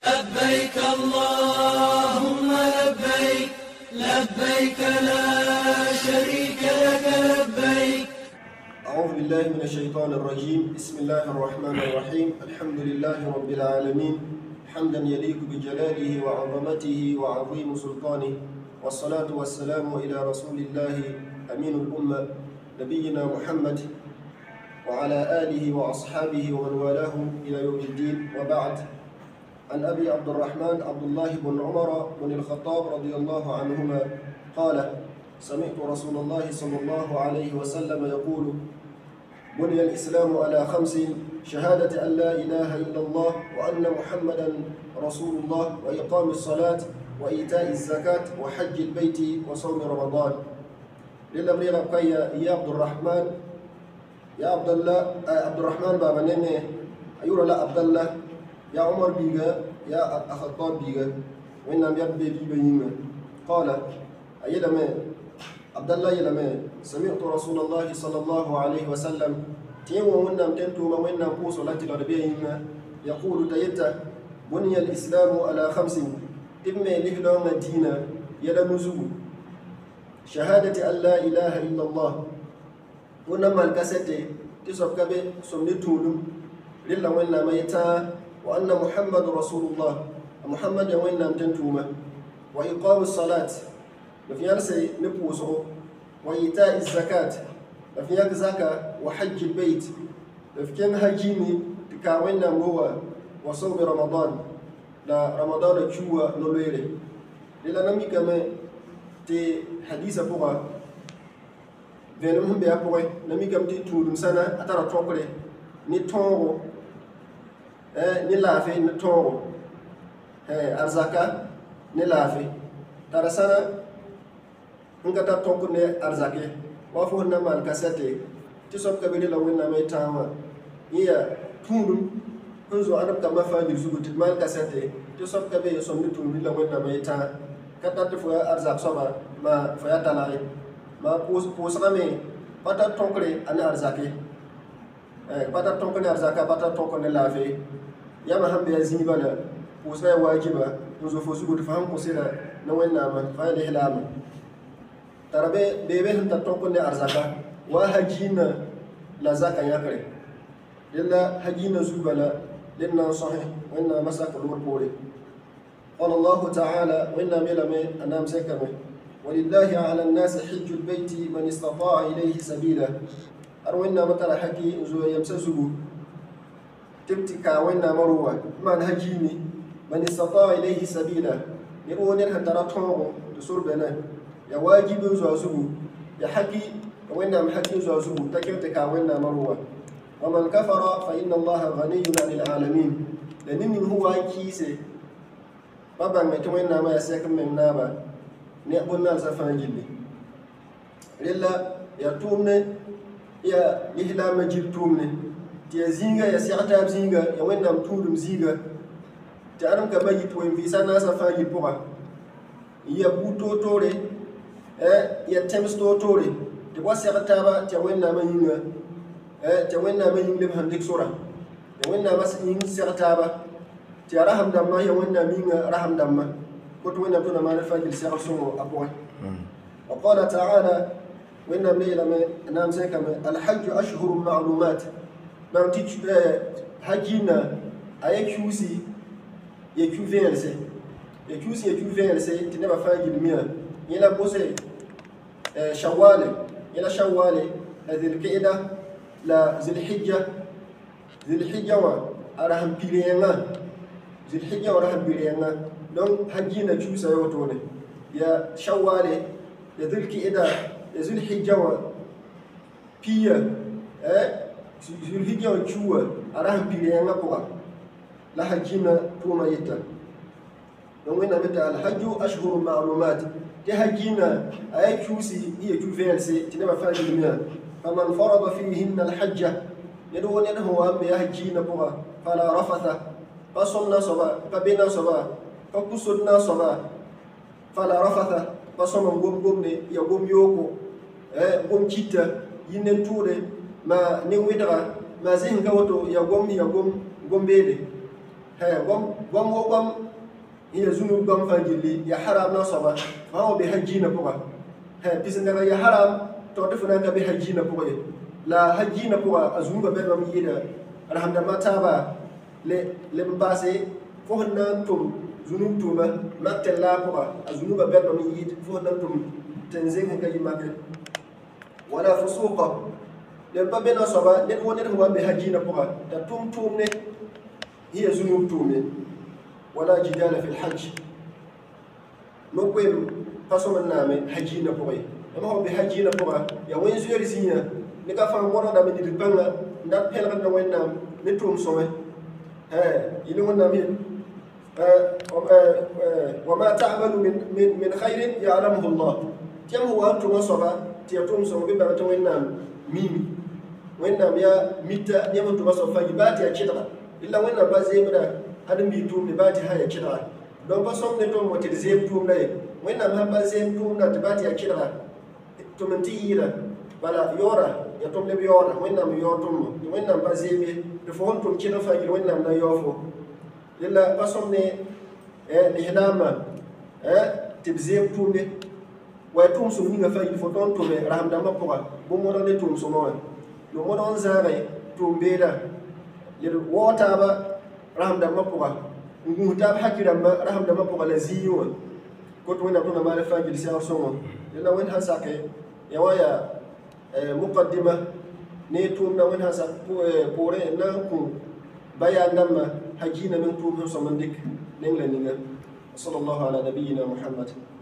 لبيك اللهم لبيك لبيك لا شريك لك لبيك. أعوذ بالله من الشيطان الرجيم. بسم الله الرحمن الرحيم. الحمد لله رب العالمين حمدا يليق بجلاله وعظمته وعظيم سلطانه، والصلاة والسلام إلى رسول الله أمين الأمة نبينا محمد وعلى آله وأصحابه ومن والاه إلى يوم الدين، وبعد. عن أبي عبد الرحمن عبد الله بن عمر بن الخطاب رضي الله عنهما قال: سمعت رسول الله صلى الله عليه وسلم يقول: بني الإسلام على 5: شهادة أن لا إله إلا الله وأن محمدا رسول الله وإقام الصلاة وإيتاء الزكاة وحج البيت وصوم رمضان. للأمير يا عبد الرحمن يا عبد الرحمن بابا نمي أيوة لا عبد الله يا عمر بيغا يا الخطاب بيغا وين نام يبي بيغا قال: أيلمي عبد الله يلمي سمعت رسول الله صلى الله عليه وسلم تيمو من نام تنتو من نام قوس ولا تلربيهما يقول تيتا: بني الإسلام على 5: إما لهلوم الدين يلا نزول شهادة أن لا إله إلا الله ونما الكاسيتي تسوب كبي سمنتولم لله وين نام يتا وأن محمد رسول الله محمد وين نام تنتوما وإقام الصلاة لفيانسي نبوسو وإيتاء الزكاة لفيانك زكاة وحج البيت لفيان هجيني تكاوين نام هو وصوم رمضان لا رمضان تشوى نوليري للا نمي كما تي حديثة بوغا فينمهم بيا بوغي نمي كما تي تولم سنة أترى توقري نتونغو نلافي نتونغو أرزاكا نلافي ترى سنة ngata tonku ne arzake wafo na man kasete ti sob kabiri la wonna mai tama iya tunum kunzo anab kama fajir sugu ti man kasete ti sob kabe so mi tunum la wonna mai ta kata ti fo arzak soba ma fo ya talai ma pos rame pata tonkre ana arzake pata tonku ne arzaka pata tonku ne lafe ya ma hambe azini bala pos ra wajiba kunzo fo sugu ti faham ko sira na wonna ma fa ya hilama tarabe bebe hanta tonkone arzaka wa hajina la zaka yakare lilla hajina zubala lina sahih wa inna masaka al-murpuri qala Allah ta'ala wa inna milame anam sekame walillahi 'ala an-nas hajju al-bayti man istata'a ilayhi sabila arwinna matara haki zo yamsasugu tibtika wa inna marwa man hajini man istata'a ilayhi sabila ni wonen hantara tongo to surbena ya wajibin zuwa zubu ya haki wanda am hakin zuwa zubu ta kirtika wanda marwa wa man kafara fa inna allaha ghaniyyun 'anil 'alamin lanin huwa kise baba mai to wanda ma ya sai kan men naba ne abunna safan gilli lilla ya tumne ya ihla majil tumne ti zinga ya si'ata zinga ya wanda am tulum zinga ta aram ka bayi to en visa na safan gil poka ya buto tore ya temsto tore ti wasi taba ti wenna ma yinga ti wenna ma yinga handik sura ya wenna mas yin sirtaba ti raham damma ya wenna minga raham damma ko to wenna tuna ma fajil sir sumo abwa wa qala ta'ala wenna layla ma nam sai kama al hajj ashhurun ma'lumat ma ti hajina ayakusi ya kuvense ti ne ba fajil miya يلا بوسي شوالي يلا شوالي ذي القعدة لا ذي الحجة وراهم بيرينا ذي الحجة وراهم بيرينا دون حجينا جوسا يوتوني يا شوالي يا ذي القعدة يا ذي الحجة بيا ذي الحجة وجوا راهم بيرينا بوا لا حجينا توما يتا دون وين متى الحج أشهر معلومات تهجينا أي كوسي هي كوفينسي تنبى فاجمنا فمن فرض فيهن الحجة يدون إنه أم يهجينا بها فلا رفث فصمنا صبا فبنا صبا فكسرنا صبا فلا رفث فصمنا قوم يقوم يوكو قوم كيتا ينتوري ما نويدرا ما زين كوتو يقوم بيدي قم هي زنوب قم فانجلي يا حرام نصبا فهو بحجينا بقى بيسنا يا حرام تعرفنا أنك بحجينا بقى لا حجينا بقى أزنوب بينهم يدا الحمد لله تابا لباسي فهنا توم زنوب توما ما تلا بقى أزنوب بينهم يد فهنا توم تنزين هكذا يمكن ولا فسوق لما بين صبا نحن هو بحجينا بقى توم توم هي زنوب تومي ولا جدال في الحج نقوم قسم النام حجينا بقى أما هو بحجينا بقى يا وين زير زينة نكافا مرة دا من البنا ندب هلا وين نام نتوم سوى يلون نامي وما تعمل من خير يعلمه الله تيم هو أنتم صبا تيتوم سوى بيبقى وين نام ميمي وين نام يا ميتا نيم أنتم صبا يبات يا كذا إلا وين نام بزي بدا هذا بيتوم يبات هاي كذا لو بسوم نتوم وتزيم توم لا وين نام هم بزيم توم نتبات يا كذا تومنتي يلا بلا يورا يتوم لبي يورا وين نام يورتوم وين نام بزيم يفهم توم كذا فاجل وين نام لا يوفو إلا بسوم نه لهنام تبزيم توم نه ويتوم سومين فاجل فتون توم رحم دم بقى بمورا نتوم سومون يومورا زاري توم بيدا يلواتابا رحم دم بقى نقول حكي رحم دم بقى لزيون كنت وين أكون ما أعرف أجلس يا سومون إلا وين هساك يا ويا مقدمة نيتوم وين هساك بوري ناكم بيان لما حجينا من توم هم سمندك نعلن صلى الله على نبينا محمد.